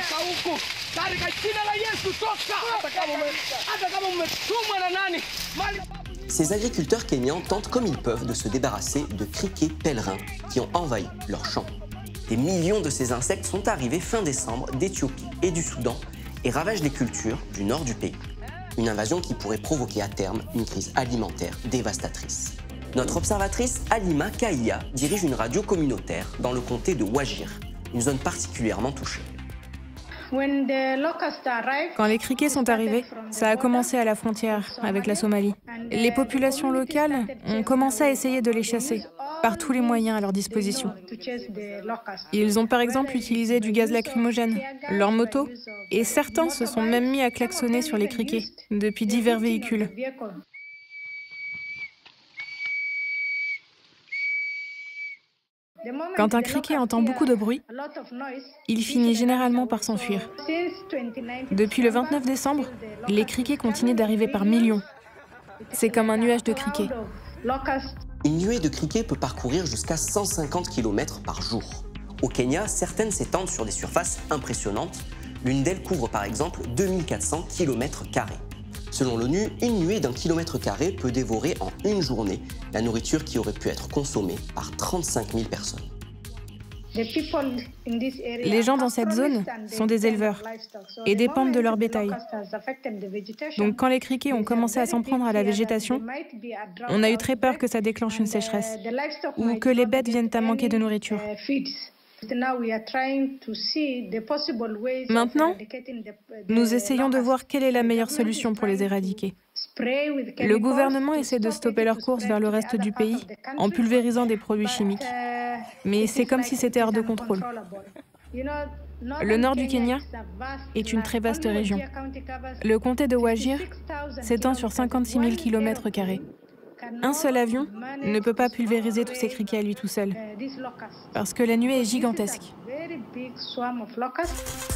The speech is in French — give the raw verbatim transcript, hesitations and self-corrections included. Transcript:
Ces agriculteurs kenyans tentent comme ils peuvent de se débarrasser de criquets pèlerins qui ont envahi leurs champs. Des millions de ces insectes sont arrivés fin décembre d'Éthiopie et du Soudan et ravagent les cultures du nord du pays. Une invasion qui pourrait provoquer à terme une crise alimentaire dévastatrice. Notre observatrice Halima Kaïa dirige une radio communautaire dans le comté de Wajir, une zone particulièrement touchée. Quand les criquets sont arrivés, ça a commencé à la frontière avec la Somalie. Les populations locales ont commencé à essayer de les chasser par tous les moyens à leur disposition. Ils ont par exemple utilisé du gaz lacrymogène, leurs motos, et certains se sont même mis à klaxonner sur les criquets depuis divers véhicules. Quand un criquet entend beaucoup de bruit, il finit généralement par s'enfuir. Depuis le vingt-neuf décembre, les criquets continuent d'arriver par millions. C'est comme un nuage de criquets. Une nuée de criquets peut parcourir jusqu'à cent cinquante kilomètres par jour. Au Kenya, certaines s'étendent sur des surfaces impressionnantes. L'une d'elles couvre par exemple deux mille quatre cents kilomètres carrés. Selon l'ONU, une nuée d'un kilomètre carré peut dévorer en une journée la nourriture qui aurait pu être consommée par trente-cinq mille personnes. Les gens dans cette zone sont des éleveurs et dépendent de leur bétail. Donc quand les criquets ont commencé à s'en prendre à la végétation, on a eu très peur que ça déclenche une sécheresse ou que les bêtes viennent à manquer de nourriture. Maintenant, nous essayons de voir quelle est la meilleure solution pour les éradiquer. Le gouvernement essaie de stopper leur course vers le reste du pays en pulvérisant des produits chimiques. Mais c'est comme si c'était hors de contrôle. Le nord du Kenya est une très vaste région. Le comté de Wajir s'étend sur cinquante-six mille kilomètres carrés. Un seul avion ne peut pas pulvériser tous ces criquets à lui tout seul, parce que la nuée est gigantesque.